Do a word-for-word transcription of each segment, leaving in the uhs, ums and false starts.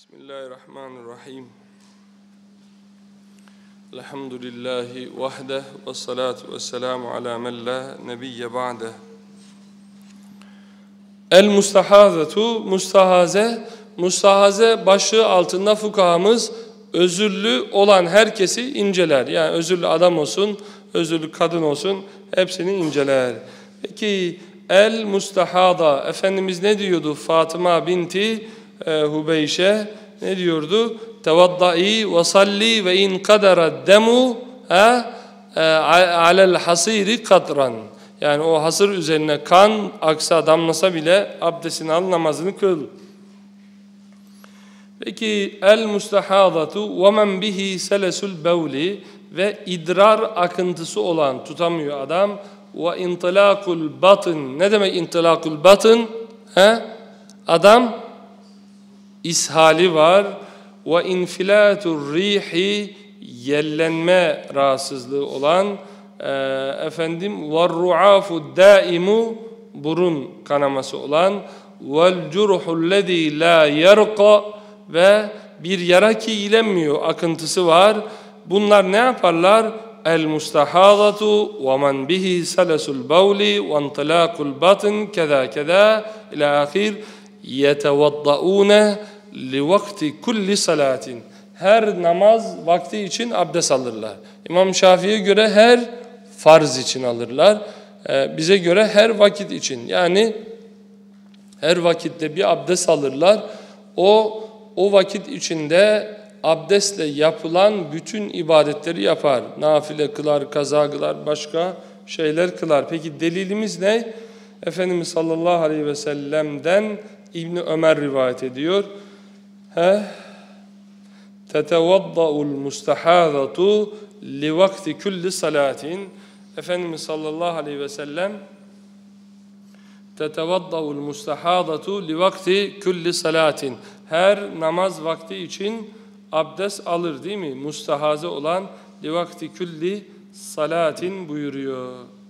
Bismillahirrahmanirrahim. Elhamdülillahi vahdeh ve salatu ve selamu ala men la nebiyye ba'deh. El mustahazatu, mustahaze, mustahaze başlığı altında fukahamız özürlü olan herkesi inceler. Yani özürlü adam olsun, özürlü kadın olsun hepsini inceler. Peki el mustahada, Efendimiz ne diyordu Fatıma binti e, Hubeyşe? Ne diyordu? Tevaddai ve salli ve in kadara demu alel hasiri kadran. Yani o hasır üzerine kan aksa damlasa bile abdestini al, namazını kıl. Peki el mustahadatu ve men bihi selesul bevli, ve idrar akıntısı olan, tutamıyor adam. Ve intilakul batın. Ne demek intilakul batın? He? Adam ishali var. Ve infilatur rihi, yellenme rahatsızlığı olan, e, efendim ve ruafu daimu, burun kanaması olan, vel curhullezî la yerqa, ve bir yara ki iyilenmiyor, akıntısı var. Bunlar ne yaparlar? El mustahadatu ve men bihi selesul bevli ve intilakul batın keza keza ila ahir yetevadda'une li vakti kulli salatin. Her namaz vakti için abdest alırlar. İmam Şafii'ye göre her farz için alırlar. Ee, bize göre her vakit için. Yani her vakitte bir abdest alırlar. O o vakit içinde abdestle yapılan bütün ibadetleri yapar. Nafile kılar, kaza kılar, başka şeyler kılar. Peki delilimiz ne? Efendimiz sallallahu aleyhi ve sellem'den İbni Ömer rivayet ediyor. He? Tetevadda'ul mustahadatu li vakti kulli salatin. Efendimiz sallallahu aleyhi ve sellem Tetevadda'ul mustahadatu li vakti kulli salatin. Her namaz vakti için abdest alır, değil mi? Mustahaze olan li vakti kulli salatin buyuruyor.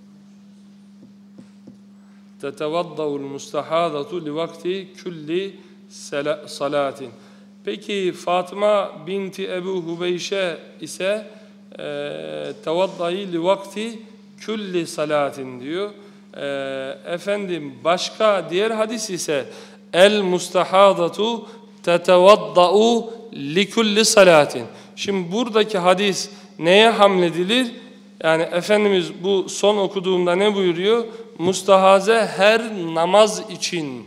Tetevadda'ul mustahadatu li vakti kulli salatin. Peki Fatıma binti Ebu Hubeyşe ise e, tevaddai li vakti kulli salatin diyor. E, efendim başka diğer hadis ise el mustahadatu tetevadda'u li kulli salatin. Şimdi buradaki hadis neye hamledilir? Yani Efendimiz bu son okuduğumda ne buyuruyor? Mustahaze her namaz için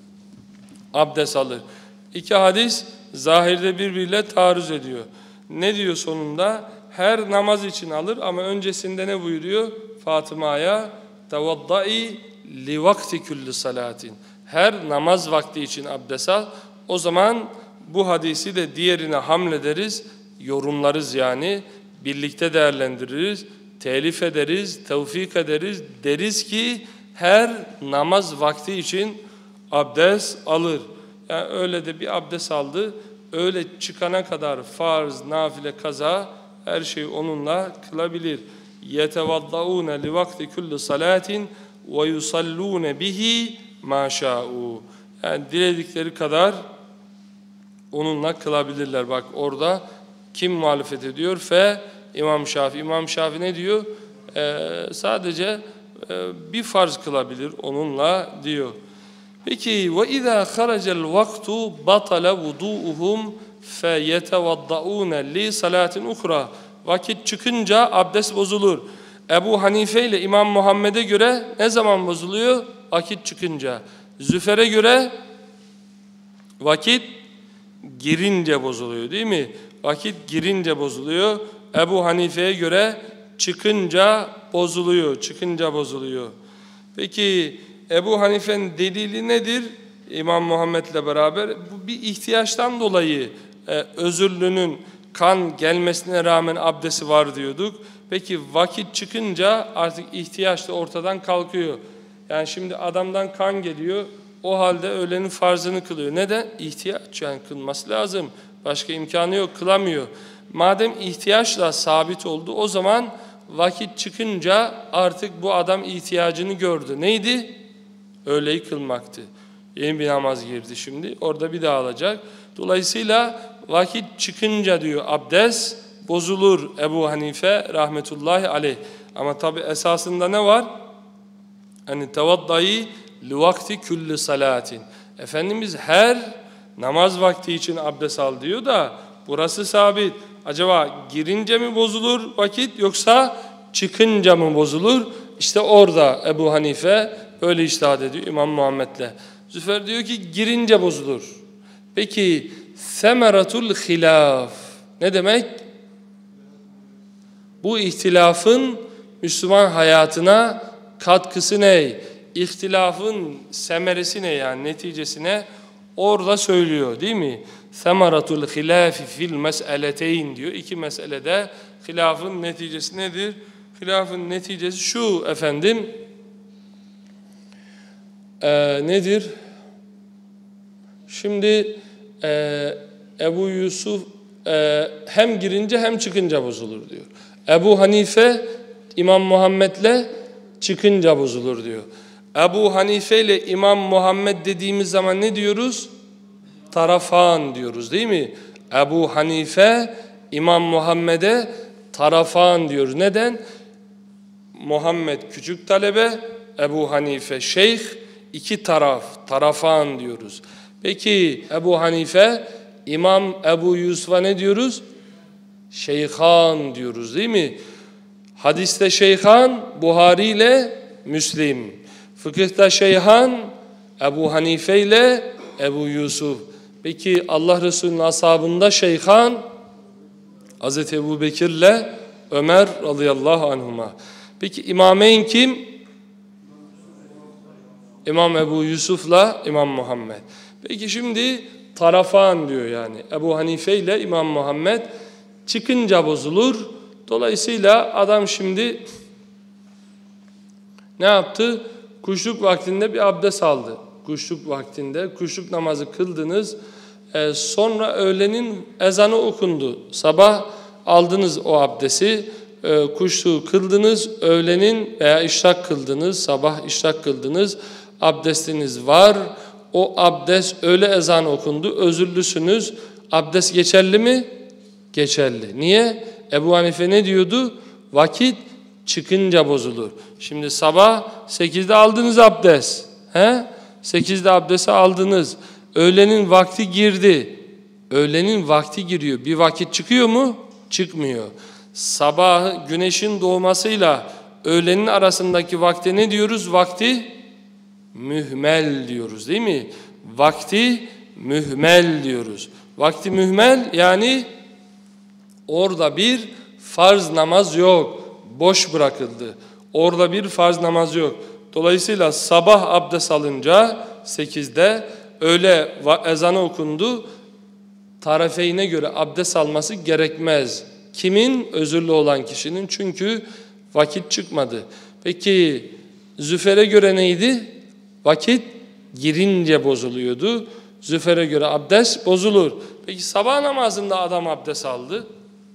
abdest alır. İki hadis zahirde birbiriyle taarruz ediyor. Ne diyor sonunda? Her namaz için alır ama öncesinde ne buyuruyor? Fatıma'ya tevaddai li vakti kulli salatin. Her namaz vakti için abdest al. O zaman bu hadisi de diğerine hamlederiz, yorumlarız yani, birlikte değerlendiririz, telif ederiz, tevfik ederiz. Deriz ki her namaz vakti için abdest alır. Yani öyle de bir abdest aldı, öyle çıkana kadar farz, nafile, kaza her şeyi onunla kılabilir. يَتَوَضَّعُونَ لِوَقْتِ كُلِّ صَلَاتٍ وَيُصَلُّونَ بِهِ مَا شَاءُوا. Yani diledikleri kadar onunla kılabilirler. Bak orada kim muhalefet ediyor? Fe İmam Şafii. İmam Şafii ne diyor? Ee, sadece e, bir farz kılabilir onunla diyor. Peki ve izâ haracel vaktu batala vudu'uhum fe yetevadda'ûne li salatin ukra. Vakit çıkınca abdest bozulur. Ebu Hanife ile İmam Muhammed'e göre ne zaman bozuluyor? Vakit çıkınca. Züfer'e göre vakit girince bozuluyor, değil mi? Vakit girince bozuluyor. Ebu Hanife'ye göre çıkınca bozuluyor, çıkınca bozuluyor. Peki Ebu Hanife'nin delili nedir? İmam Muhammed'le beraber bu bir ihtiyaçtan dolayı e, özürlünün kan gelmesine rağmen abdesti var diyorduk. Peki vakit çıkınca artık ihtiyaç da ortadan kalkıyor. Yani şimdi adamdan kan geliyor, o halde öğlenin farzını kılıyor. Neden? İhtiyaç, yani kılması lazım. Başka imkanı yok, kılamıyor. Madem ihtiyaçla sabit oldu, o zaman vakit çıkınca artık bu adam ihtiyacını gördü. Neydi? Öğleyi kılmaktı. Yeni bir namaz girdi şimdi. Orada bir daha alacak. Dolayısıyla vakit çıkınca diyor abdest bozulur Ebu Hanife rahmetullahi aleyh. Ama tabi esasında ne var? Hani tevaddayı li vakti külli salatin. Efendimiz her namaz vakti için abdest al diyor da burası sabit. Acaba girince mi bozulur vakit yoksa çıkınca mı bozulur? İşte orada Ebu Hanife böyle içtihat ediyor İmam Muhammed'le. Züfer diyor ki girince bozulur. Peki semeratul hilaf ne demek? Bu ihtilafın Müslüman hayatına katkısı ne? İhtilafın semeresi ne yani neticesine orada söylüyor değil mi? Semeratul hilafi fil mes'eleteyn diyor. İki meselede hilafın neticesi nedir? Hilafın neticesi şu efendim. Ee, nedir? Şimdi e, Ebu Yusuf e, hem girince hem çıkınca bozulur diyor. Ebu Hanife İmam Muhammed'le çıkınca bozulur diyor. Ebu Hanife ile İmam Muhammed dediğimiz zaman ne diyoruz? Tarafan diyoruz değil mi? Ebu Hanife İmam Muhammed'e tarafan diyoruz. Neden? Muhammed küçük talebe, Ebu Hanife şeyh, iki taraf, tarafan diyoruz. Peki Ebu Hanife, İmam Ebu Yusuf'a ne diyoruz? Şeyhan diyoruz değil mi? Hadiste şeyhan, Buhari ile Müslim. Fıkıhta şeyhan, Ebu Hanife ile Ebu Yusuf. Peki Allah Resulü'nün ashabında şeyhan, Hazreti Ebu Bekir ile Ömer radıyallahu anhuma. Peki İmameyn kim? İmam Ebu Yusuf'la İmam Muhammed. Peki şimdi tarafan diyor yani. Ebu Hanife ile İmam Muhammed çıkınca bozulur. Dolayısıyla adam şimdi ne yaptı? Kuşluk vaktinde bir abdest aldı. Kuşluk vaktinde kuşluk namazı kıldınız. Ee, sonra öğlenin ezanı okundu. Sabah aldınız o abdesti. E, kuşluğu kıldınız. Öğlenin veya işrak kıldınız. Sabah işrak kıldınız. Abdestiniz var. O abdest öğle ezanı okundu. Özürlüsünüz. Abdest geçerli mi? Geçerli. Niye? Ebu Hanife ne diyordu? Vakit çıkınca bozulur. Şimdi sabah sekizde aldınız abdest. He? sekizde abdesti aldınız. Öğlenin vakti girdi. Öğlenin vakti giriyor. Bir vakit çıkıyor mu? Çıkmıyor. Sabah güneşin doğmasıyla öğlenin arasındaki vakte ne diyoruz? Vakti mühmel diyoruz değil mi? Vakti mühmel diyoruz. Vakti mühmel yani orada bir farz namaz yok. Boş bırakıldı. Orada bir farz namaz yok. Dolayısıyla sabah abdest alınca sekizde öğle ezanı okundu. Tarafeyne göre abdest alması gerekmez. Kimin? Özürlü olan kişinin. Çünkü vakit çıkmadı. Peki Züfer'e göre neydi? Vakit girince bozuluyordu. Züfer'e göre abdest bozulur. Peki sabah namazında adam abdest aldı.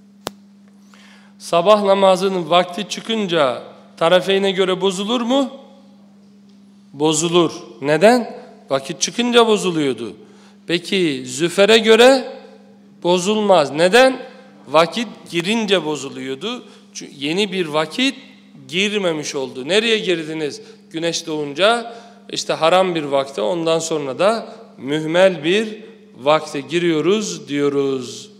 Sabah namazının vakti çıkınca tarafeyne göre bozulur mu? Bozulur. Neden? Vakit çıkınca bozuluyordu. Peki Züfer'e göre bozulmaz. Neden? Vakit girince bozuluyordu. Çünkü yeni bir vakit girmemiş oldu. Nereye girdiniz? Güneş doğunca işte haram bir vakte, ondan sonra da mühmel bir vakte giriyoruz diyoruz.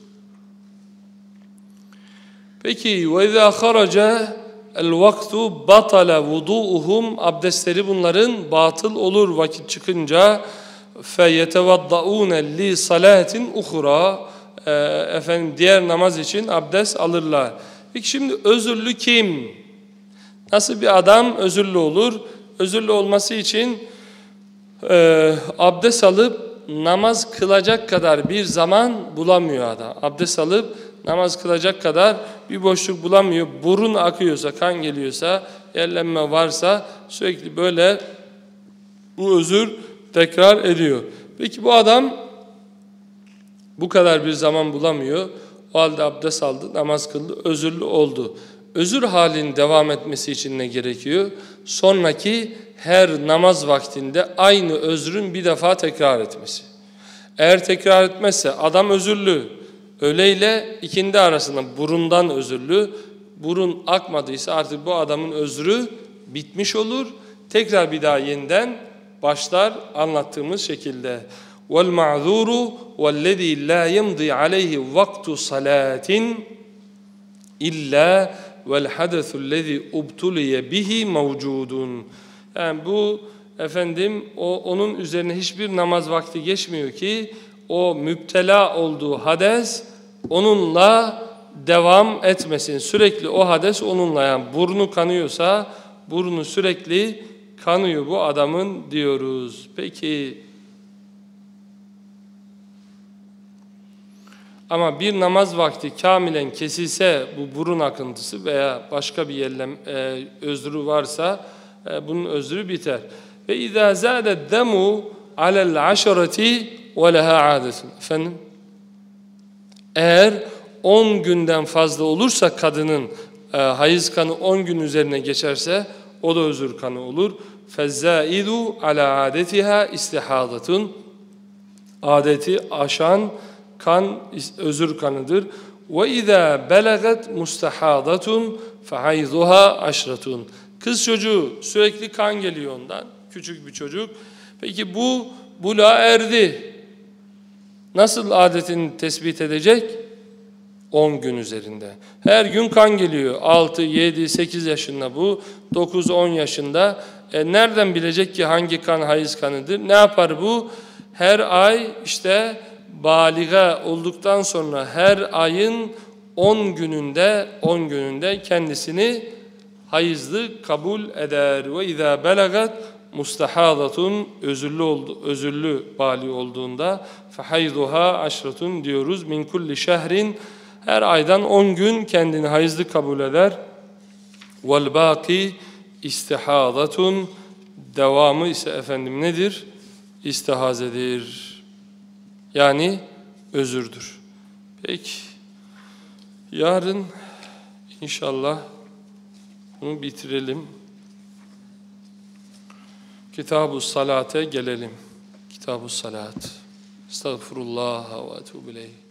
Peki وَاِذَا خَرَجَ الْوَقْتُ بَطَلَ وُضُوءُهُمْ abdestleri bunların batıl olur vakit çıkınca. فَيَتَوَضَّعُونَ لِصَلَاتٍ اُخُرَى efendim diğer namaz için abdest alırlar. Peki şimdi özürlü kim? Nasıl bir adam özürlü olur? Özürlü olması için e, abdest alıp namaz kılacak kadar bir zaman bulamıyor adam. Abdest alıp namaz kılacak kadar bir boşluk bulamıyor. Burun akıyorsa, kan geliyorsa, yerlenme varsa sürekli böyle bu özür tekrar ediyor. Peki bu adam bu kadar bir zaman bulamıyor. O halde abdest aldı, namaz kıldı, özürlü oldu. Özür halinin devam etmesi için ne gerekiyor? Sonraki her namaz vaktinde aynı özrün bir defa tekrar etmesi. Eğer tekrar etmezse adam özürlü. Öleyle ikindi arasında burundan özürlü. Burun akmadıysa artık bu adamın özrü bitmiş olur. Tekrar bir daha yeniden başlar anlattığımız şekilde. وَالْمَعْذُورُ وَالَّذ۪ي لَا يَمْضِي عَلَيْهِ وَقْتُ صَلَاتٍ İlla vel hadesu'llezî ubtuliye bihi mevcudun. Yani bu efendim o onun üzerine hiçbir namaz vakti geçmiyor ki o müptela olduğu hades onunla devam etmesin. Sürekli o hades onunla, yani burnu kanıyorsa burnu sürekli kanıyor bu adamın diyoruz. Peki ama bir namaz vakti kamilen kesilse bu burun akıntısı veya başka bir yerle e, özrü varsa e, bunun özrü biter. Ve izâ zâdet demu alel aşareti ve leha âdetun. Efendim? Eğer on günden fazla olursa kadının e, hayız kanı on gün üzerine geçerse o da özür kanı olur. Fezzâidu ala âdetiha istihâdatun. Adeti aşan kan özür kanıdır. Ve izâ belagat mustahadatun fehayzuha aşratun. Kız çocuğu sürekli kan geliyor ondan. Küçük bir çocuk. Peki bu buluğa erdi. Nasıl adetini tespit edecek? on gün üzerinde. Her gün kan geliyor. altı, yedi, sekiz yaşında bu. dokuz, on yaşında. E nereden bilecek ki hangi kan hayız kanıdır? Ne yapar bu? Her ay işte baliga olduktan sonra her ayın on gününde on gününde kendisini hayızlı kabul eder. Ve izâ belagat mustahadatun özürlü oldu, özürlü bali olduğunda fehayduha aşratun diyoruz. Min kulli şehrin her aydan on gün kendini hayızlı kabul eder. Vel baki istihadatun devamı ise efendim nedir? İstihazedir. Yani özürdür. Peki yarın inşallah bunu bitirelim. Kitab-ı Salat'e gelelim. Kitab-ı Salat. Estağfurullah ve etûbü ileyh.